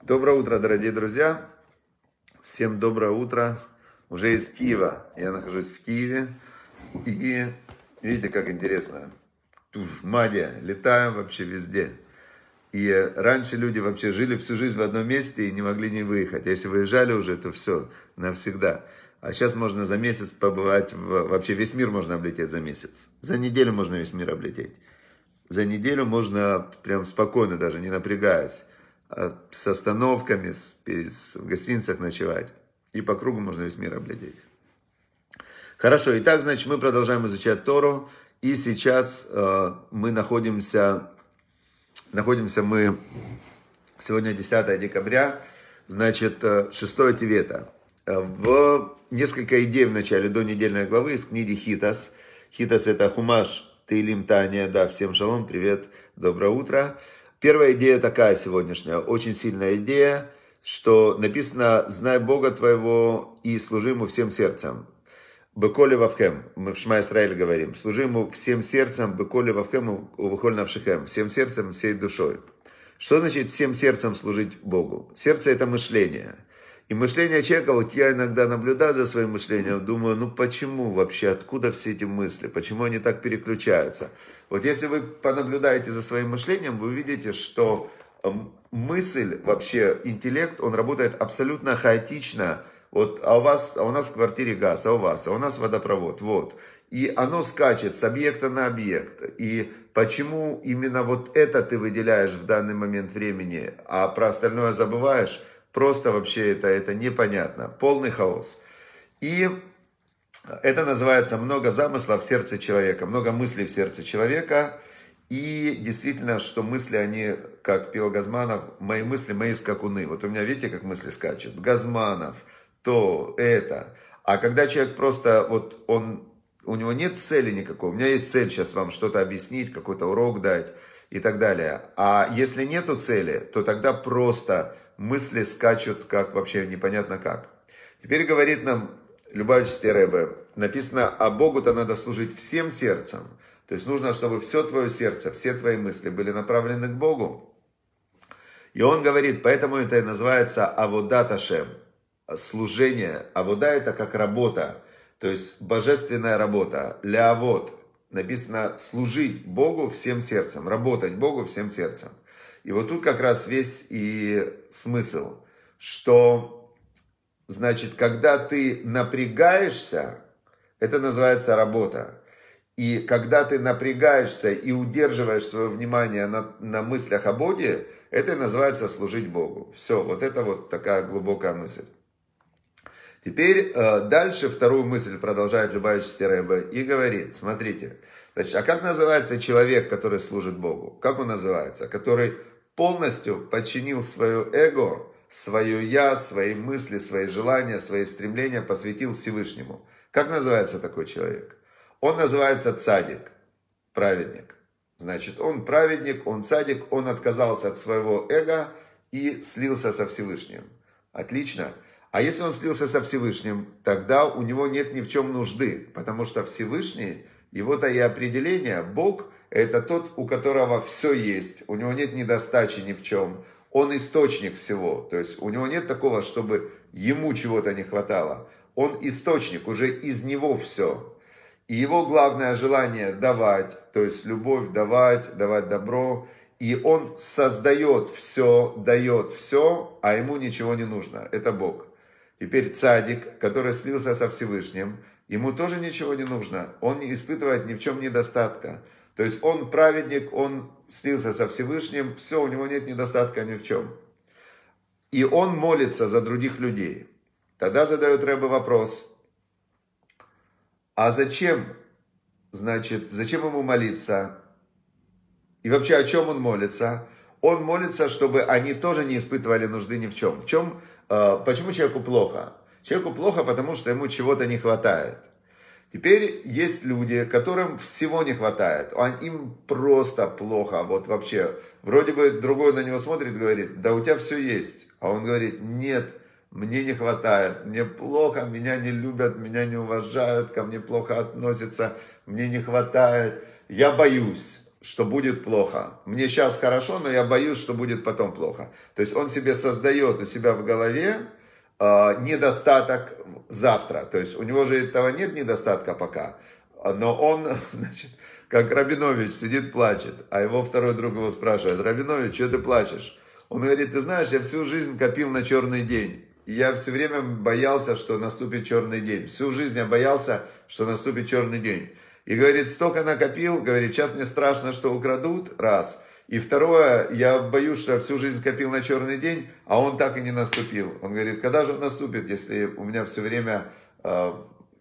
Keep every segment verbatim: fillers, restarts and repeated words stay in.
Доброе утро, дорогие друзья. Всем доброе утро. Уже из Киева. Я нахожусь в Киеве. И видите, как интересно. Туф, магия. Летаем вообще везде. И раньше люди вообще жили всю жизнь в одном месте и не могли не выехать. Если выезжали уже, то все, навсегда. А сейчас можно за месяц побывать, в... вообще весь мир можно облететь за месяц. За неделю можно весь мир облететь. За неделю можно прям спокойно, даже не напрягаясь, с остановками, с, с, в гостиницах ночевать. И по кругу можно весь мир облететь. Хорошо, итак, значит, мы продолжаем изучать Тору. И сейчас э, мы находимся, находимся мы, сегодня десятое декабря, значит, шестое Тевета. В несколько идей в начале до недельной главы из книги Хитас. Хитас это Хумаш Теилим Таня. Да, всем шалом, привет, доброе утро. Первая идея такая сегодняшняя, очень сильная идея, что написано «Знай Бога твоего и служи Ему всем сердцем». «Беколе вавхем», мы в Шма Исраэль говорим, «Служи Ему всем сердцем, беколе вавхем, увыхоль навшихем», всем сердцем, всей душой. Что значит всем сердцем служить Богу? Сердце – это мышление. И мышление человека, вот я иногда наблюдаю за своим мышлением, думаю, ну почему вообще, откуда все эти мысли, почему они так переключаются? Вот если вы понаблюдаете за своим мышлением, вы увидите, что мысль, вообще интеллект, он работает абсолютно хаотично. Вот, а у вас, а у нас в квартире газ, а у вас, а у нас водопровод, вот. И оно скачет с объекта на объект. И почему именно вот это ты выделяешь в данный момент времени, а про остальное забываешь? Просто вообще это, это непонятно. Полный хаос. И это называется много замыслов в сердце человека, много мыслей в сердце человека. И действительно, что мысли, они, как пел Газманов, мои мысли, мои скакуны. Вот у меня, видите, как мысли скачут. Газманов, то, это. А когда человек просто, вот он, у него нет цели никакой. У меня есть цель сейчас вам что-то объяснить, какой-то урок дать и так далее. А если нету цели, то тогда просто мысли скачут, как вообще непонятно как. Теперь говорит нам Любавичский Ребе, написано, а Богу-то надо служить всем сердцем. То есть нужно, чтобы все твое сердце, все твои мысли были направлены к Богу. И он говорит, поэтому это и называется аводат Ашем, служение. Авода это как работа, то есть божественная работа. Леавод, написано служить Богу всем сердцем, работать Богу всем сердцем. И вот тут как раз весь и смысл, что, значит, когда ты напрягаешься, это называется работа. И когда ты напрягаешься и удерживаешь свое внимание на, на мыслях о Боге, это называется служить Богу. Все, вот это вот такая глубокая мысль. Теперь э, дальше вторую мысль продолжает Любавичский Ребе и говорит, смотрите, значит, а как называется человек, который служит Богу? Как он называется? Который полностью подчинил свое эго, свое я, свои мысли, свои желания, свои стремления, посвятил Всевышнему. Как называется такой человек? Он называется цадик, праведник. Значит, он праведник, он цадик, он отказался от своего эго и слился со Всевышним. Отлично. А если он слился со Всевышним, тогда у него нет ни в чем нужды, потому что Всевышний, его-то и определение, Бог, это тот, у которого все есть, у него нет недостачи ни в чем, он источник всего, то есть у него нет такого, чтобы ему чего-то не хватало, он источник, уже из него все. И его главное желание давать, то есть любовь давать, давать добро, и он создает все, дает все, а ему ничего не нужно, это Бог. Теперь цадик, который слился со Всевышним, ему тоже ничего не нужно. Он не испытывает ни в чем недостатка. То есть он праведник, он слился со Всевышним, все, у него нет недостатка ни в чем. И он молится за других людей. Тогда задает Ребе вопрос, а зачем, значит, зачем ему молиться? И вообще о чем он молится? Он молится, чтобы они тоже не испытывали нужды ни в чем. В чем, э, почему человеку плохо? Человеку плохо, потому что ему чего-то не хватает. Теперь есть люди, которым всего не хватает. Им просто плохо. Вот вообще, вроде бы другой на него смотрит и говорит, да у тебя все есть. А он говорит, нет, мне не хватает, мне плохо, меня не любят, меня не уважают, ко мне плохо относятся, мне не хватает, я боюсь. что будет плохо. Мне сейчас хорошо, но я боюсь, что будет потом плохо. То есть он себе создает у себя в голове э, недостаток завтра. То есть у него же этого нет недостатка пока. Но он, значит, как Рабинович сидит, плачет. А его второй друг его спрашивает: Рабинович, что ты плачешь? Он говорит: ты знаешь, я всю жизнь копил на черный день. И я все время боялся, что наступит черный день. Всю жизнь я боялся, что наступит черный день. И говорит, столько накопил, говорит, сейчас мне страшно, что украдут, раз. И второе, я боюсь, что я всю жизнь копил на черный день, а он так и не наступил. Он говорит, когда же он наступит, если у меня все время... Э,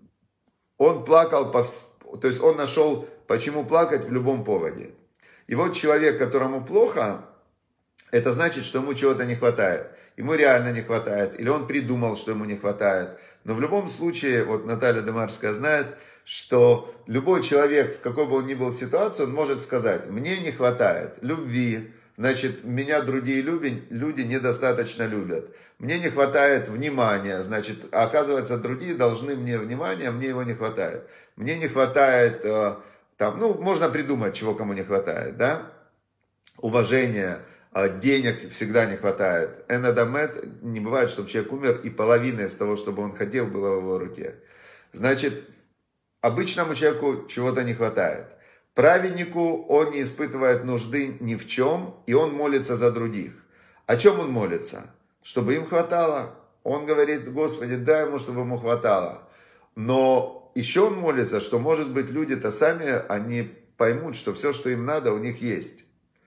он плакал, по, то есть он нашел, почему плакать в любом поводе. И вот человек, которому плохо, это значит, что ему чего-то не хватает. Ему реально не хватает, или он придумал, что ему не хватает. Но в любом случае, вот Наталья Демарская знает, что любой человек, в какой бы он ни был ситуации, он может сказать, мне не хватает любви, значит, меня другие люди, люди недостаточно любят. Мне не хватает внимания, значит, оказывается, другие должны мне внимания, мне его не хватает. Мне не хватает, там, ну, можно придумать, чего кому не хватает, да, уважения, денег всегда не хватает. Энадамет, не бывает, чтобы человек умер, и половина из того, что бы он хотел, было в его руке. Значит, обычному человеку чего-то не хватает. Праведнику он не испытывает нужды ни в чем, и он молится за других. О чем он молится? Чтобы им хватало. Он говорит, Господи, дай ему, чтобы ему хватало. Но еще он молится, что, может быть, люди-то сами, они поймут, что все, что им надо, у них есть.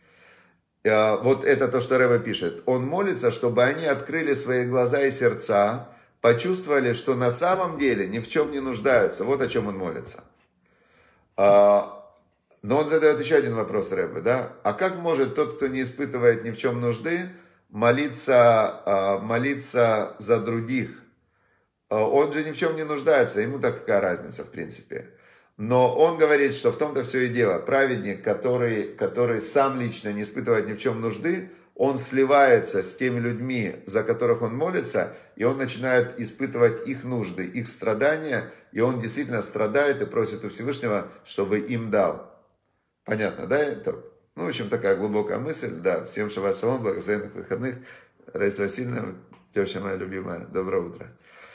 Вот это то, что Ребе пишет. Он молится, чтобы они открыли свои глаза и сердца, почувствовали, что на самом деле ни в чем не нуждаются. Вот о чем он молится. Но он задает еще один вопрос Ребе, да? А как может тот, кто не испытывает ни в чем нужды, молиться, молиться за других? Он же ни в чем не нуждается, ему так какая разница в принципе. Но он говорит, что в том-то все и дело. Праведник, который, который сам лично не испытывает ни в чем нужды, он сливается с теми людьми, за которых он молится, и он начинает испытывать их нужды, их страдания, и он действительно страдает и просит у Всевышнего, чтобы им дал. Понятно, да? Это, ну, в общем, такая глубокая мысль. Да, всем шаббат шалом, благословенных выходных. Раиса Васильевна, теща моя любимая, доброе утро.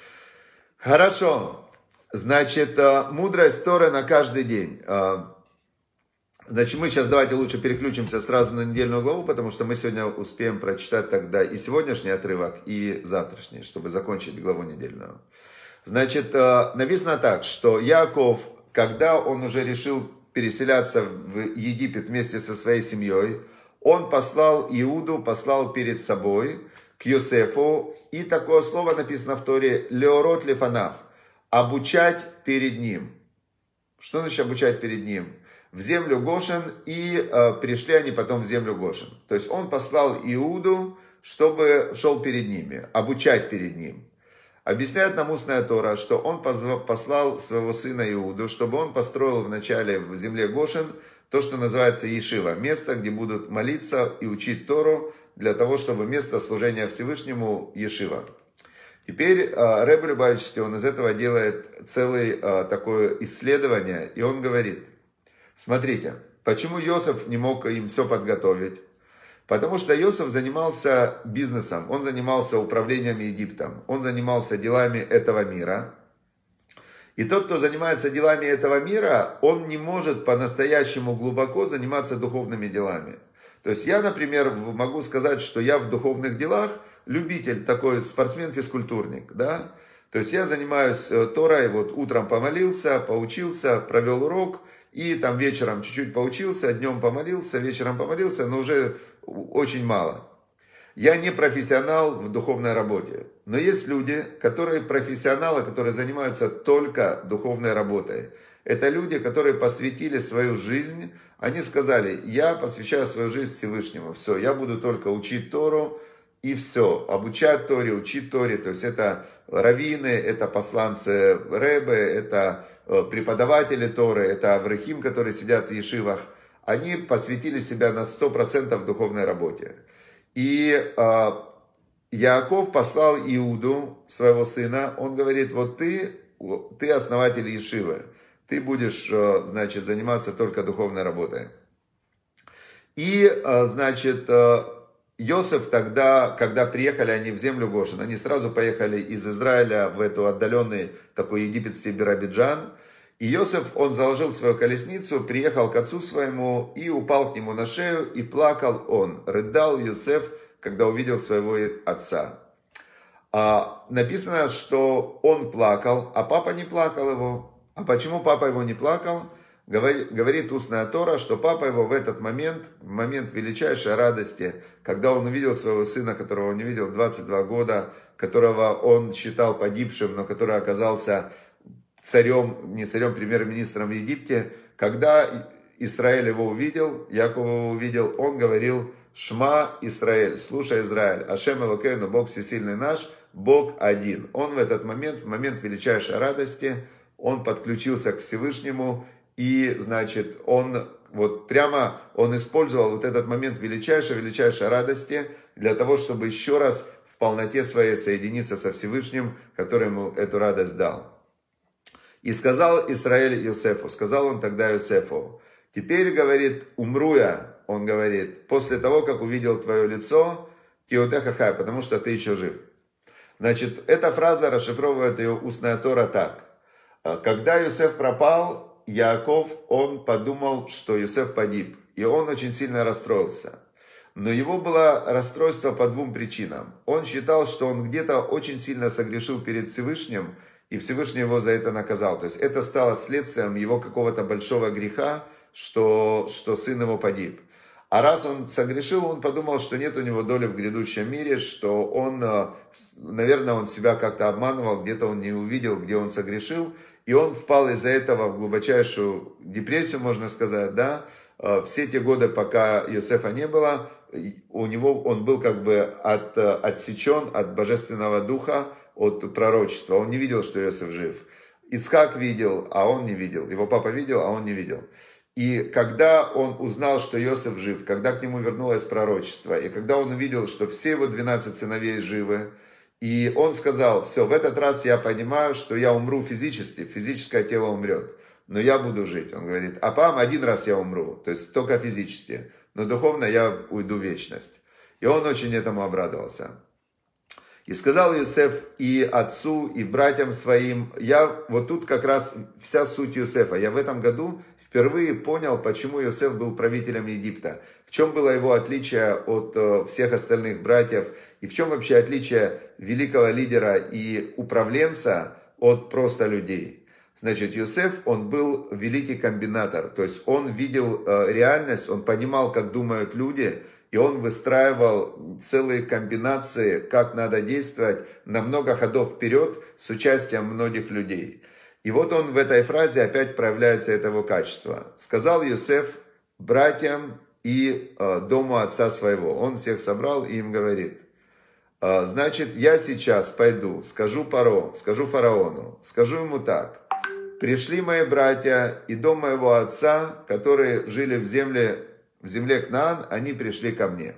Хорошо. Значит, мудрость Торы на каждый день. Значит, мы сейчас давайте лучше переключимся сразу на недельную главу, потому что мы сегодня успеем прочитать тогда и сегодняшний отрывок, и завтрашний, чтобы закончить главу недельную. Значит, написано так, что Яаков, когда он уже решил переселяться в Египет вместе со своей семьей, он послал Иуду, послал перед собой к Йосефу, и такое слово написано в Торе «Леорот лефанав», обучать перед ним. Что значит обучать перед ним? В землю Гошен, и э, пришли они потом в землю Гошен. То есть он послал Иуду, чтобы шел перед ними, обучать перед ним. Объясняет нам устная Тора, что он послал своего сына Иуду, чтобы он построил вначале в земле Гошен то, что называется Ешива, место, где будут молиться и учить Тору, для того, чтобы место служения Всевышнему Ешива. Теперь Ребе Любавичский, он из этого делает целое такое исследование, и он говорит, смотрите, почему Йосеф не мог им все подготовить? Потому что Йосеф занимался бизнесом, он занимался управлением Египтом, он занимался делами этого мира. И тот, кто занимается делами этого мира, он не может по-настоящему глубоко заниматься духовными делами. То есть я, например, могу сказать, что я в духовных делах любитель, такой спортсмен-физкультурник, да. То есть я занимаюсь Торой, вот утром помолился, поучился, провел урок, и там вечером чуть-чуть поучился, днем помолился, вечером помолился, но уже очень мало. Я не профессионал в духовной работе, но есть люди, которые профессионалы, которые занимаются только духовной работой. Это люди, которые посвятили свою жизнь, они сказали, я посвящаю свою жизнь Всевышнему, все, я буду только учить Тору, и все, обучать Торе, учить Торе, то есть это раввины, это посланцы Ребе, это преподаватели Торы, это аврахим, которые сидят в ешивах, они посвятили себя на сто процентов духовной работе. И э, Яаков послал Иуду, своего сына, он говорит, вот ты, ты основатель ешивы, ты будешь, значит, заниматься только духовной работой. И, значит, Йосеф тогда, когда приехали они в землю Гошен, они сразу поехали из Израиля в эту отдаленный такой египетский Биробиджан. И Йосеф, он заложил свою колесницу, приехал к отцу своему и упал к нему на шею, и плакал он. Рыдал Йосеф, когда увидел своего отца. А, написано, что он плакал, а папа не плакал его. А почему папа его не плакал? Говорит, говорит устная Тора, что папа его в этот момент, в момент величайшей радости, когда он увидел своего сына, которого он не видел двадцать два года, которого он считал погибшим, но который оказался царем, не царем, премьер-министром в Египте, когда Израиль его увидел, Яков его увидел, он говорил: «Шма Израиль, слушай, Израиль, Ашем Элокейну, Бог всесильный наш, Бог один». Он в этот момент, в момент величайшей радости, он подключился к Всевышнему, и, значит, он вот прямо, он использовал вот этот момент величайшей-величайшей радости для того, чтобы еще раз в полноте своей соединиться со Всевышним, который ему эту радость дал. И сказал Израиль Йосефу, сказал он тогда Йосефу: «Теперь, говорит, умру я», он говорит, «после того, как увидел твое лицо, киотехахай, потому что ты еще жив». Значит, эта фраза расшифровывает ее устная Тора так. Когда Йосеф пропал, Яаков, он подумал, что Йосеф погиб, и он очень сильно расстроился. Но его было расстройство по двум причинам. Он считал, что он где-то очень сильно согрешил перед Всевышним, и Всевышний его за это наказал. То есть это стало следствием его какого-то большого греха, что, что сын его погиб. А раз он согрешил, он подумал, что нет у него доли в грядущем мире, что он, наверное, он себя как-то обманывал, где-то он не увидел, где он согрешил. И он впал из-за этого в глубочайшую депрессию, можно сказать, да. Все те годы, пока Йосефа не было, у него он был как бы от, отсечен от божественного духа, от пророчества. Он не видел, что Йосеф жив. Ицхак видел, а он не видел. Его папа видел, а он не видел. И когда он узнал, что Йосеф жив, когда к нему вернулось пророчество, и когда он увидел, что все его двенадцать сыновей живы, и он сказал: все, в этот раз я понимаю, что я умру физически, физическое тело умрет, но я буду жить. Он говорит: а пам, один раз я умру, то есть только физически, но духовно я уйду в вечность. И он очень этому обрадовался. И сказал Йосеф и отцу, и братьям своим, я вот тут как раз вся суть Йосефа, я в этом году впервые понял, почему Йосеф был правителем Египта. В чем было его отличие от э, всех остальных братьев. И в чем вообще отличие великого лидера и управленца от просто людей. Значит, Йосеф, он был великий комбинатор. То есть он видел э, реальность, он понимал, как думают люди. И он выстраивал целые комбинации, как надо действовать на много ходов вперед с участием многих людей. И вот он в этой фразе опять проявляется это его качество. Сказал Йосеф братьям и э, дому отца своего. Он всех собрал и им говорит: э, значит, я сейчас пойду, скажу Паро, скажу фараону, скажу ему так: пришли мои братья и дом моего отца, которые жили в земле, в земле Кнаан, они пришли ко мне.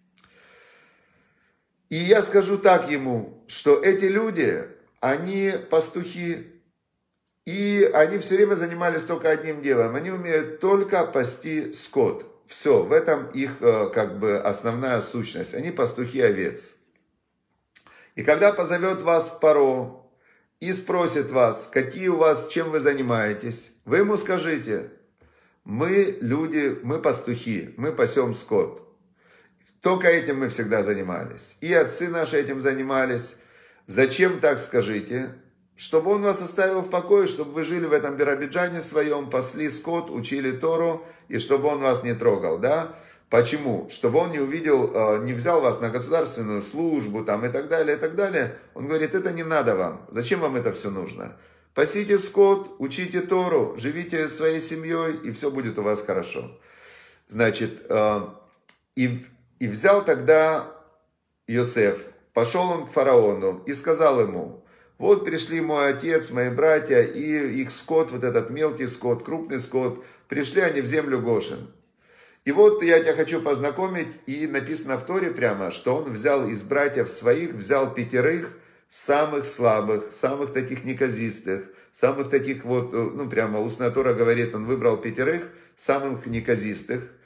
И я скажу так ему, что эти люди, они пастухи, и они все время занимались только одним делом. Они умеют только пасти скот. Все, в этом их как бы основная сущность. Они пастухи овец. И когда позовет вас Паро и спросит вас, какие у вас, чем вы занимаетесь, вы ему скажите: мы люди, мы пастухи, мы пасем скот. Только этим мы всегда занимались. И отцы наши этим занимались. Зачем так, скажите? Чтобы он вас оставил в покое, чтобы вы жили в этом Биробиджане своем, пасли скот, учили Тору, и чтобы он вас не трогал, да? Почему? Чтобы он не увидел, не взял вас на государственную службу, там, и так далее, и так далее. Он говорит: это не надо вам. Зачем вам это все нужно? Пасите скот, учите Тору, живите своей семьей, и все будет у вас хорошо. Значит, и, и взял тогда Йосеф, пошел он к фараону и сказал ему: вот пришли мой отец, мои братья, и их скот, вот этот мелкий скот, крупный скот, пришли они в землю Гошен. И вот я тебя хочу познакомить, и написано в Торе прямо, что он взял из братьев своих, взял пятерых, самых слабых, самых таких неказистых, самых таких вот, ну прямо устная Тора говорит, он выбрал пятерых, самых неказистых,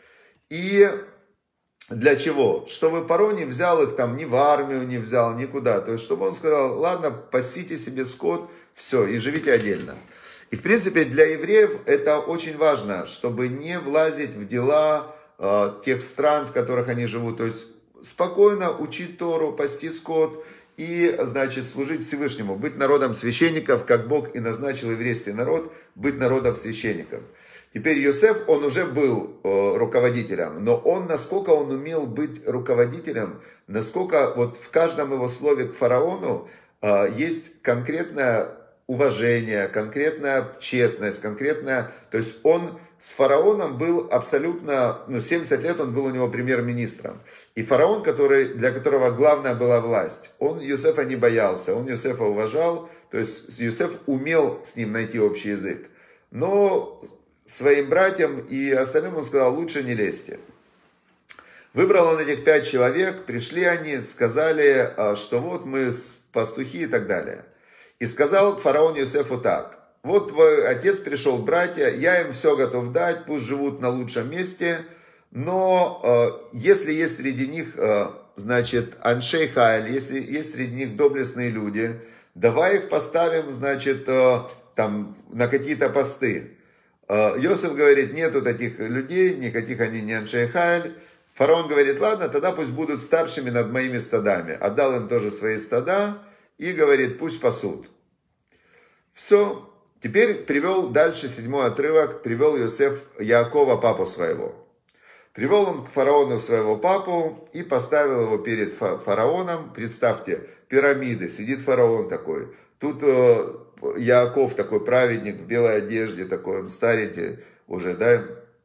И для чего? Чтобы Паро не взял их там, ни в армию не взял, никуда. То есть, чтобы он сказал, ладно, пасите себе скот, все, и живите отдельно. И, в принципе, для евреев это очень важно, чтобы не влазить в дела э, тех стран, в которых они живут. То есть, спокойно учить Тору, пасти скот и, значит, служить Всевышнему. Быть народом священников, как Бог и назначил еврейский народ, быть народом священников. Теперь Йосеф, он уже был э, руководителем, но он, насколько он умел быть руководителем, насколько вот в каждом его слове к фараону э, есть конкретное уважение, конкретная честность, конкретная... То есть он с фараоном был абсолютно... Ну, семьдесят лет он был у него премьер-министром. И фараон, который, для которого главная была власть, он Йосефа не боялся, он Йосефа уважал, то есть Йосеф умел с ним найти общий язык. Но своим братьям и остальным он сказал, лучше не лезьте. Выбрал он этих пять человек, пришли они, сказали, что вот мы пастухи и так далее. И сказал фараон Йосефу так, вот твой отец пришел, братья, я им все готов дать, пусть живут на лучшем месте, но э, если есть среди них, э, значит, аншей хайль, если есть среди них доблестные люди, давай их поставим, значит, э, там, на какие-то посты. Э, Йосеф говорит, нету таких людей, никаких они не аншей хайль. Фараон говорит, ладно, тогда пусть будут старшими над моими стадами. Отдал им тоже свои стада. И говорит, пусть пасут. Все. Теперь привел дальше седьмой отрывок. Привел Йосеф Яакова, папу своего. Привел он к фараону своего папу и поставил его перед фараоном. Представьте, пирамиды. Сидит фараон такой. Тут э, Яаков такой праведник в белой одежде. Такой он старенький уже, да.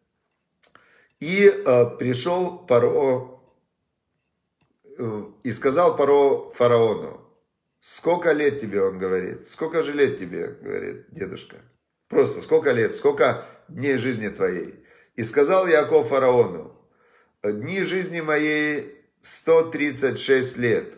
И э, пришел Паро э, и сказал Паро фараону. Сколько лет тебе, он говорит, сколько же лет тебе, говорит дедушка. Просто сколько лет, сколько дней жизни твоей. И сказал Яаков фараону, дни жизни моей сто тридцать шесть лет.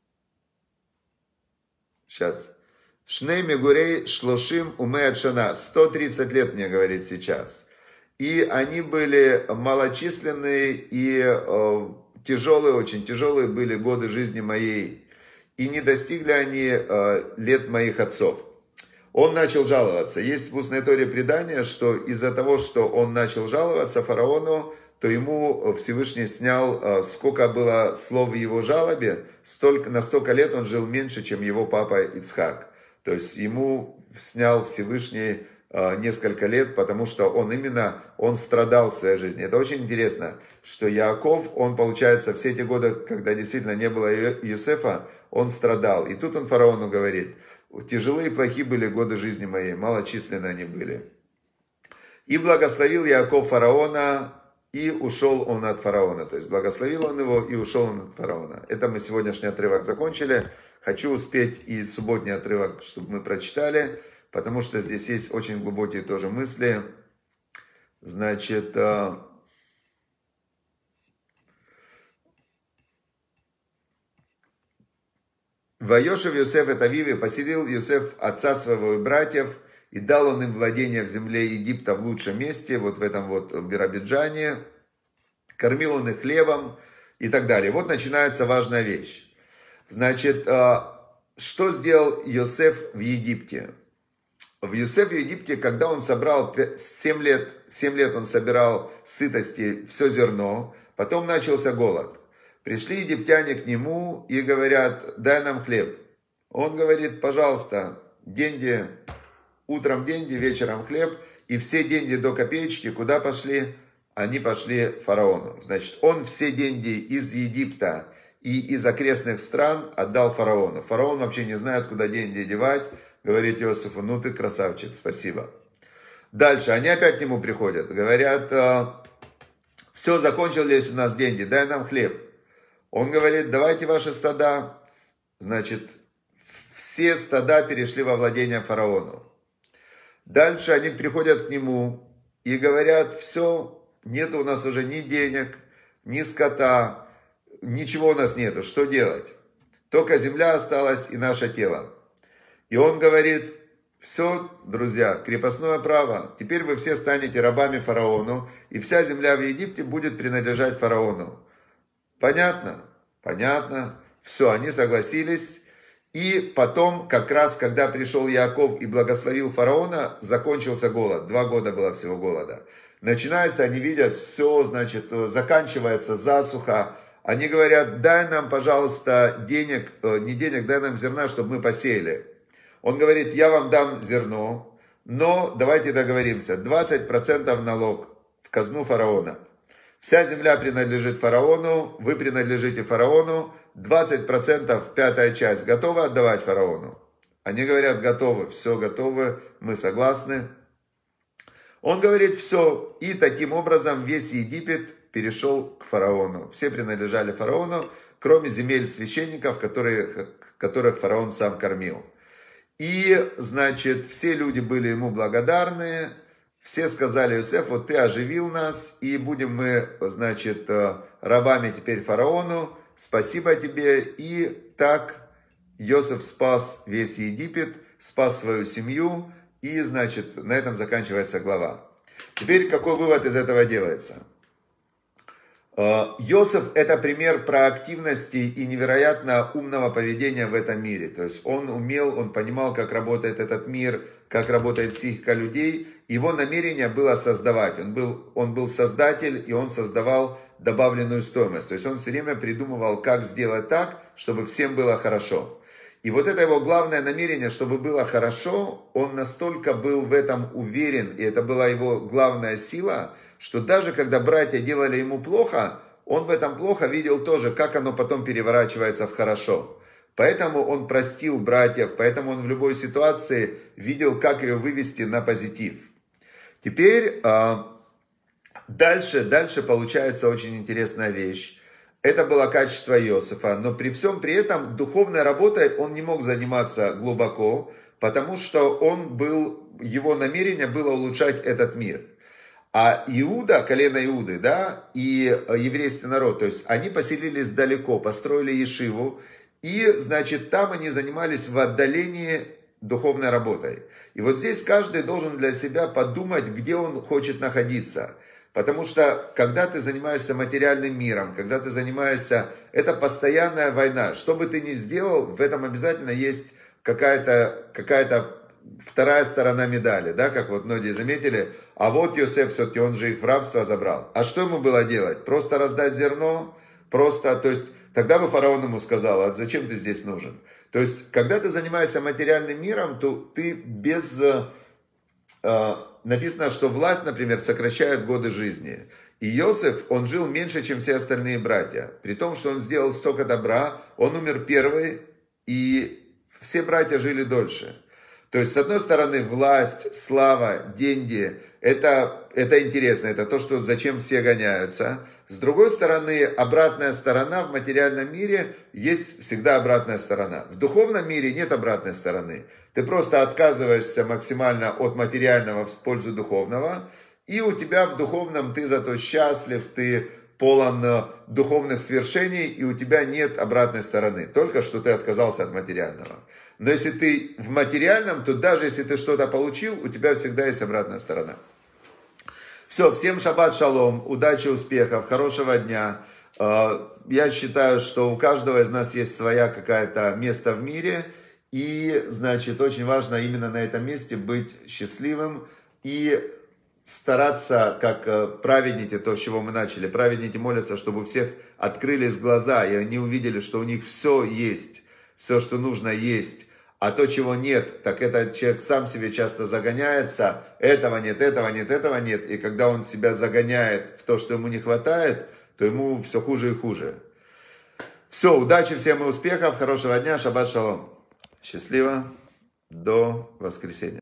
Сейчас. Шней мегурей шлошим умеят шана. сто тридцать лет мне говорит сейчас. И они были малочисленные и э, тяжелые, очень тяжелые были годы жизни моей. И не достигли они э, лет моих отцов. Он начал жаловаться. Есть в устной Торе предание, что из-за того, что он начал жаловаться фараону, то ему Всевышний снял, э, сколько было слов в его жалобе, столько, на столько лет он жил меньше, чем его папа Ицхак. То есть ему снял Всевышний э, несколько лет, потому что он именно, он страдал в своей жизни. Это очень интересно, что Яаков, он, получается, все эти годы, когда действительно не было Йосефа, он страдал. И тут он фараону говорит, тяжелые и плохие были годы жизни моей, малочисленные они были. И благословил Яаков фараона, и ушел он от фараона. То есть благословил он его, и ушел он от фараона. Это мы сегодняшний отрывок закончили. Хочу успеть и субботний отрывок, чтобы мы прочитали, потому что здесь есть очень глубокие тоже мысли. Значит... Вайошев Йосеф et Авиве, поселил Йосеф отца своего и братьев, и дал он им владение в земле Египта в лучшем месте, вот в этом вот Биробиджане, кормил он их хлебом и так далее. Вот начинается важная вещь. Значит, что сделал Йосеф в Египте? В Йосеф в Египте, когда он собрал семь лет, семь лет он собирал сытости все зерно, потом начался голод. Пришли египтяне к нему и говорят, дай нам хлеб. Он говорит, пожалуйста, деньги, утром деньги, вечером хлеб. И все деньги до копеечки куда пошли? Они пошли фараону. Значит, он все деньги из Египта и из окрестных стран отдал фараону. Фараон вообще не знает, куда деньги девать. Говорит Иосифу, ну ты красавчик, спасибо. Дальше, они опять к нему приходят. Говорят, все, закончились у нас деньги, дай нам хлеб. Он говорит, давайте ваши стада. Значит, все стада перешли во владение фараону. Дальше они приходят к нему и говорят, все, нет у нас уже ни денег, ни скота, ничего у нас нету, что делать? Только земля осталась и наше тело. И он говорит, Все, друзья, крепостное право. Теперь вы все станете рабами фараону, и вся земля в Египте будет принадлежать фараону. Понятно? Понятно. Все, они согласились. И потом, как раз, когда пришел Яаков и благословил фараона, закончился голод. Два года было всего голода. Начинается, они видят, все, значит, заканчивается засуха. Они говорят, дай нам, пожалуйста, денег, не денег, дай нам зерна, чтобы мы посеяли. Он говорит, я вам дам зерно, но давайте договоримся, двадцать процентов налог в казну фараона. Вся земля принадлежит фараону, вы принадлежите фараону, двадцать процентов, пятая часть, готовы отдавать фараону? Они говорят, готовы, все готовы, мы согласны. Он говорит, все, и таким образом весь Египет перешел к фараону. Все принадлежали фараону, кроме земель священников, которые, которых фараон сам кормил. И, значит, все люди были ему благодарны, все сказали, Иосиф, вот ты оживил нас, и будем мы, значит, рабами теперь фараону, спасибо тебе. И так Иосиф спас весь Египет, спас свою семью, и, значит, на этом заканчивается глава. Теперь какой вывод из этого делается? Иосиф – это пример проактивности и невероятно умного поведения в этом мире. То есть он умел, он понимал, как работает этот мир, как работает психика людей. Его намерение было создавать. Он был, он был создатель, и он создавал добавленную стоимость. То есть он все время придумывал, как сделать так, чтобы всем было хорошо. И вот это его главное намерение, чтобы было хорошо, он настолько был в этом уверен, и это была его главная сила, что даже когда братья делали ему плохо, он в этом плохо видел тоже, как оно потом переворачивается в хорошо. Поэтому он простил братьев, поэтому он в любой ситуации видел, как ее вывести на позитив. Теперь дальше, дальше получается очень интересная вещь. Это было качество Иосифа, но при всем при этом духовной работой он не мог заниматься глубоко, потому что он был, его намерение было улучшать этот мир. А Иуда, колено Иуды, да, и еврейский народ, то есть они поселились далеко, построили ешиву, и, значит, там они занимались в отдалении духовной работой. И вот здесь каждый должен для себя подумать, где он хочет находиться. Потому что, когда ты занимаешься материальным миром, когда ты занимаешься, это постоянная война. Что бы ты ни сделал, в этом обязательно есть какая-то, какая-то вторая сторона медали, да, как вот многие заметили. А вот Иосиф, все-таки он же их в рабство забрал. А что ему было делать? Просто раздать зерно? Просто, то есть, тогда бы фараон ему сказал, а зачем ты здесь нужен? То есть, когда ты занимаешься материальным миром, то ты без... Написано, что власть, например, сокращает годы жизни. И Иосиф, он жил меньше, чем все остальные братья. При том, что он сделал столько добра, он умер первый, и все братья жили дольше. То есть, с одной стороны, власть, слава, деньги, это, это интересно, это то, что, зачем все гоняются. С другой стороны, обратная сторона в материальном мире, есть всегда обратная сторона. В духовном мире нет обратной стороны. Ты просто отказываешься максимально от материального в пользу духовного, и у тебя в духовном ты зато счастлив, ты полон духовных свершений, и у тебя нет обратной стороны, только что ты отказался от материального. Но если ты в материальном, то даже если ты что-то получил, у тебя всегда есть обратная сторона. Все, всем шаббат шалом, удачи, успехов, хорошего дня. Я считаю, что у каждого из нас есть своя какая-то место в мире, и, значит, очень важно именно на этом месте быть счастливым и стараться, как праведники, то, с чего мы начали, праведники молятся, чтобы у всех открылись глаза, и они увидели, что у них все есть, все, что нужно, есть. А то, чего нет, так это человек сам себе часто загоняется, этого нет, этого нет, этого нет. И когда он себя загоняет в то, что ему не хватает, то ему все хуже и хуже. Все, удачи всем и успехов, хорошего дня, шаббат шалом. Счастливо, до воскресенья.